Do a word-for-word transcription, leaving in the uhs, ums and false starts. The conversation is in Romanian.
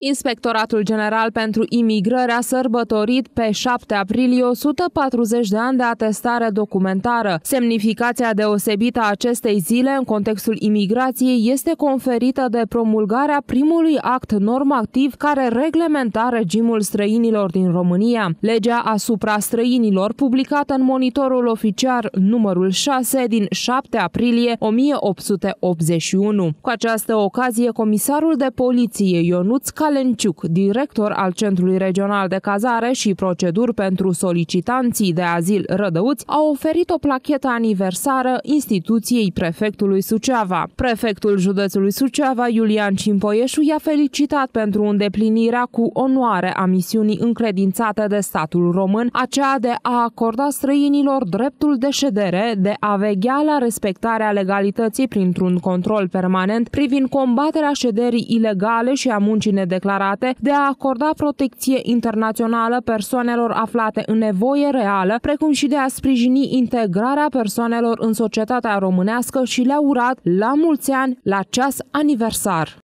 Inspectoratul General pentru Imigrări a sărbătorit pe șapte aprilie o sută patruzeci de ani de atestare documentară. Semnificația deosebită a acestei zile în contextul imigrației este conferită de promulgarea primului act normativ care reglementa regimul străinilor din România, legea asupra străinilor, publicată în Monitorul Oficial numărul șase din șapte aprilie o mie opt sute optzeci și unu. Cu această ocazie, comisarul de poliție Ionuț Calenciuc, director al Centrului Regional de Cazare și Proceduri pentru solicitanții de azil Rădăuți, a oferit o plachetă aniversară instituției prefectului Suceava. Prefectul județului Suceava, Iulian Cimpoieșu, i-a felicitat pentru îndeplinirea cu onoare a misiunii încredințate de statul român, aceea de a acorda străinilor dreptul de ședere, de a veghea la respectarea legalității printr-un control permanent privind combaterea șederii ilegale și a muncii nedeclarate, de a acorda protecție internațională persoanelor aflate în nevoie reală, precum și de a sprijini integrarea persoanelor în societatea românească și le-a urat la mulți ani la ceas aniversar.